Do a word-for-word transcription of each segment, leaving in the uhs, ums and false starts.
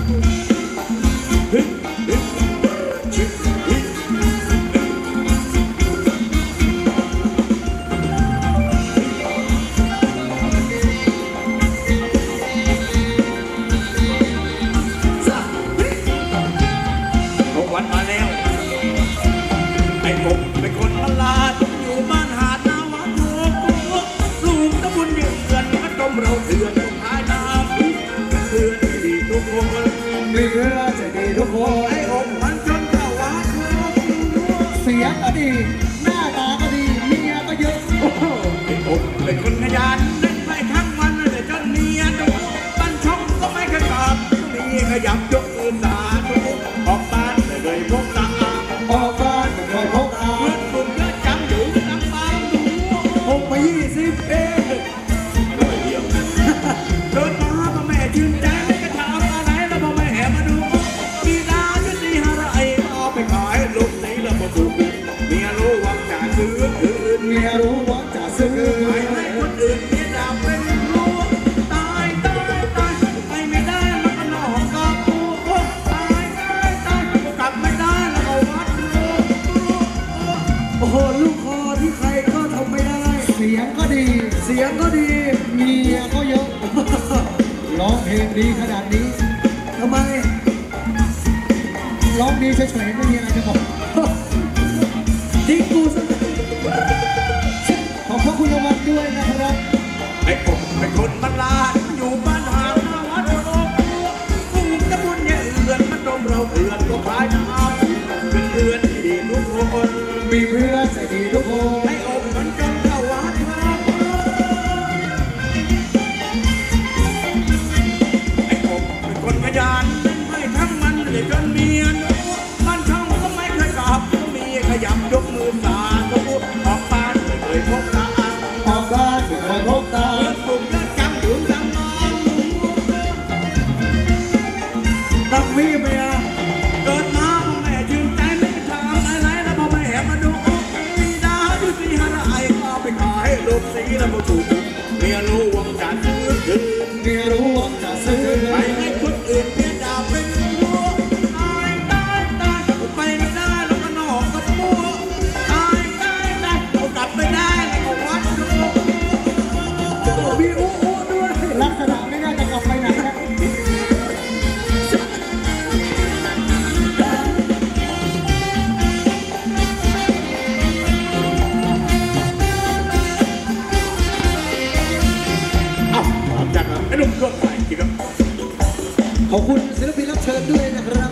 ขอบคุณศิลปินรับเชิญด้วยนะครับ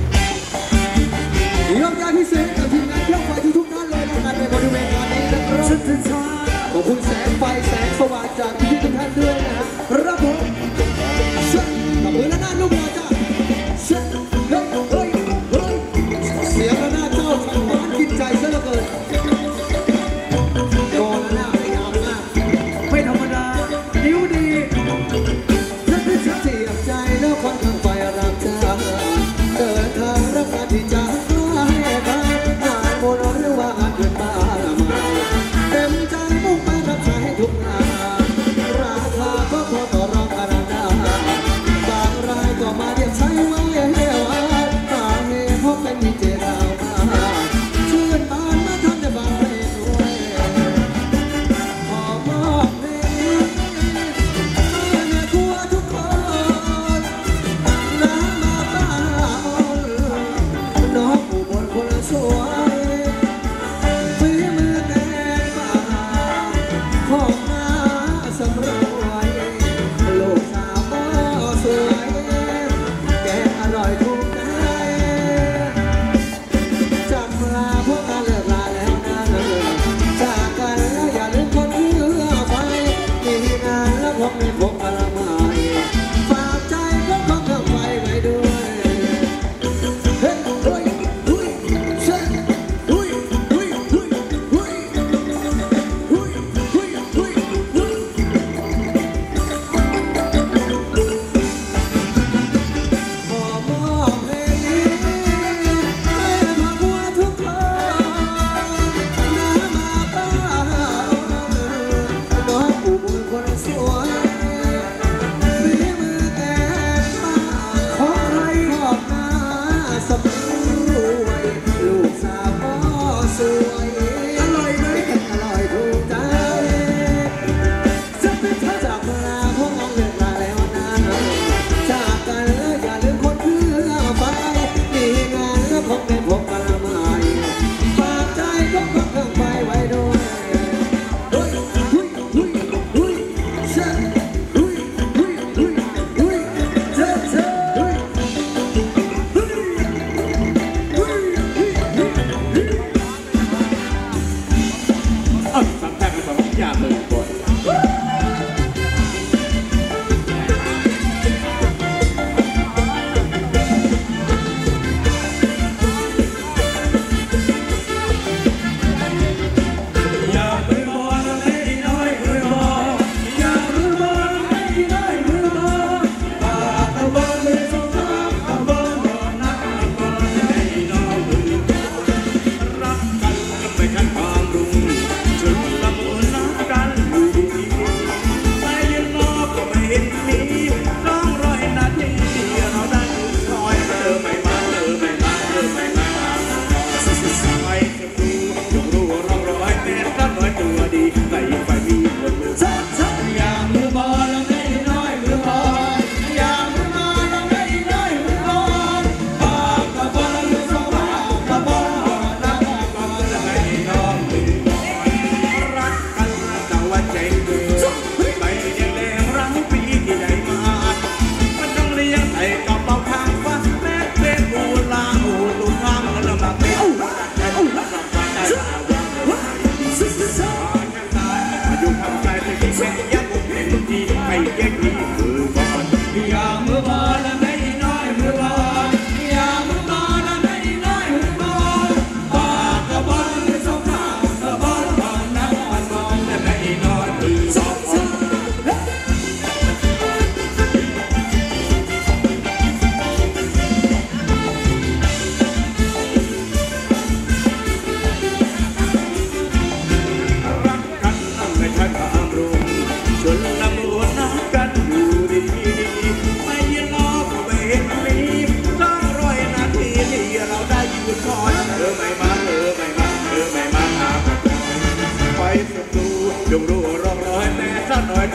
ยกยาพิเศษกับทีมงานเครื่องไฟทุกท่านเลยนะครับในบริเวณงานนี้นะครับขอบคุณแสงไฟแสงสว่างจากพี่ทุกท่านด้วยนะครับรับผมกับมือและหน้าลูกหล่อจ้าเฮ้ยเฮ้ยเฮ้ยเสียงและหน้าเจ้าช่างหวานกินใจซะเหลือเกินโดนและหน้าไม่ยาวมากไม่ธรรมดานิ้วดีเสียใจแล้วคนข้างไฟรักเธอเดินทางรักกันที่จะให้กันงานโมโนหรือว่างานเกินตามาเต็มใจมุ่งไปรับใช้ทุกงานราคาก็พอต่อรองกันได้บางรายก็มาเรียกใช้ไว้ให้ว่าตาเห็นพบเป็นมีเจตนามาชื่นบานมาทำได้บางเพลงด้วยขอมอบเพลงให้แม่ครัวทุกคน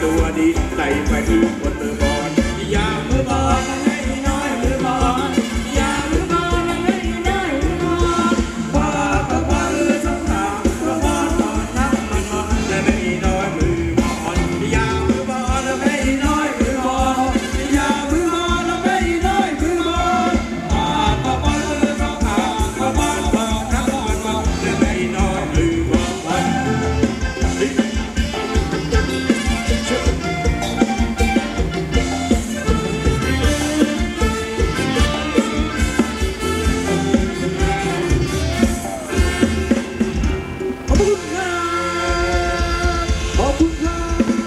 ตัวดีใส่ไปที่คนมือบอลอย่ามือบอลให้น้อยมือบอลอย่ามือบอลให้น้อยมือบอลปากกระบอลสองทางกระบอลตอนนับมันมาและไม่น้อยมือบอลอย่ามือบอลให้น้อยมือบอลอย่ามือบอลให้น้อยมือบอลปากกระบอลสองทางกระบอลตอนนับมันมาและไม่น้อยมือบอลขอบคุณครับขอบคุณครับ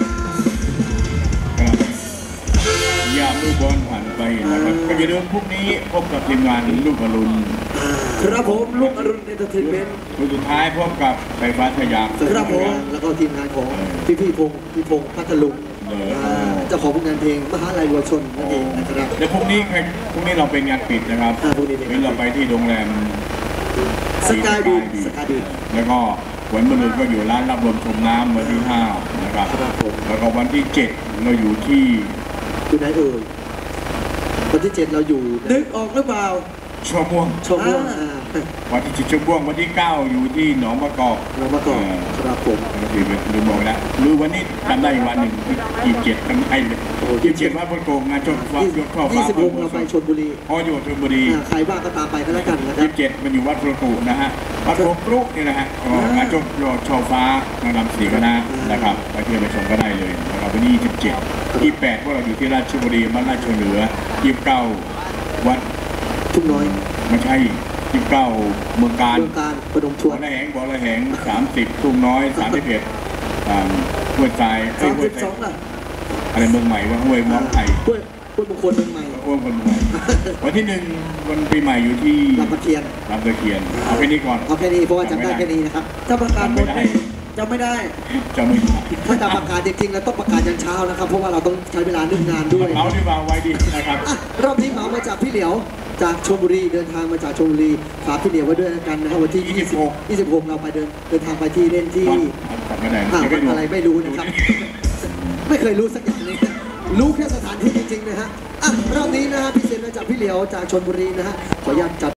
ยามลูกบอลผ่านไปนะครับก็อย่าลืมพรุ่งนี้พบกับทีมงานลูกอรุณครับผมลูกอรุณเอนเตอร์เทนเมนต์วันสุดท้ายพบกับไฟฟ้าสยามครับผมแล้วก็ทีมงานของพี่พี่พงศ์พี่พงศ์พัทลุงเอออ่าเจ้าของผลงานเพลงมหาลัยวัวชนนั่นเองนะครับแล้วพรุ่งนี้ใครพรุ่งนี้เราเป็นงานปิดนะครับอ่าพรุ่งนี้เป็นงานปิดเราไปที่โรงแรมสกายบีชสกายบีชแล้วก็วันมะรืนก็อยู่ร้านรับลมชมน้ำวันที่ห้านะครับครับผมแล้วก็วันที่เจ็ดเราอยู่ที่อยู่ไหนเอ่ยวันที่เจ็ดเราอยู่นึกออกหรือเปล่าชมม่วงชมม่วงอ่าวันที่เจ็ดชมม่วงวันที่เก้าอยู่ที่หนองมะกอกเรามาก่อนครับผมลืมลืมบอกแล้วหรือวันนี้จำได้อีกวันหนึ่งยี่สิบเจ็ดทำไอ้ยี่สิบเจ็ดว่าพลโกงงานชมฟ้ายกข้อฟ้ายี่สิบหกเราไปชลบุรีอ๋ออยู่ชลบุรีอ่าใครบ้างก็ตามไปก็แล้วกันนะครัยี่บสิบเจ็ดมันอยู่วัดพลโกงนะฮะวัดพลกรุนี่นะฮะก็งานชมช่อฟ้านางรำสีคณะนะครับไปเที่ยวไปชมก็ได้เลยนะครับวันนี้ยี่สิบเจ็ดยี่สิบแปดพวกเราอยู่ที่ราชบุรีบ้านราชเหนือยี่สิบเก้าวัดทุ่งน้อยไม่ใช่ยี่สิบเก้าเมืองการเมืองการปนมชบ่วอน ละแหงบ่อละแหงสามสิบทุ่งน้อยสามสิบเอ็ดห้วยทรายเอ้สาย มห้วสิยบทสราอย งล่ะอะไรเมืองใหม่ว่าห้วยม้องไผ่ห้วยห้วยมงคลเมืองใหม่ห้วยคนเมืองใหม่วันที่หนึ่งวันปีใหม่อยู่ที่ลำตะเคียนลำตะเคียนเอาแค่นี้ก่อนเอาแค่นี้เพราะว่าจำได้แค่นี้นะครับถ้าประกาศหมดนี่จำไม่ได้จะไม่ได้ถ้าจะประกาศจริงๆเราต้องประกาศยันเช้านะครับ เพราะว่าเราต้องใช้เวลานึ่งนานด้วยเอาที่วางไว้ดีนะครับอ่ะรอบนี้เหมามาจากพี่เหลียวจากชลบุรีเดินทางมาจากชลบุรีฝากพี่เหลียวไว้ด้วยกันนะครับวันที่ยี่สิบหก ยี่สิบหกเราไปเดินเดินทางไปที่เล่นที่จำไม่ได้อ่าเดี๋ยววัปนดูอะไรไม่รู้นะครับ ไม่เคยรู้สักอย่างเลยรู้แค่สถานที่จริงๆนะฮะอ่ะรอบนี้นะฮะพิเศษมาจากพี่เหลียวจากชลบุรีนะฮะขออนุญาตจัด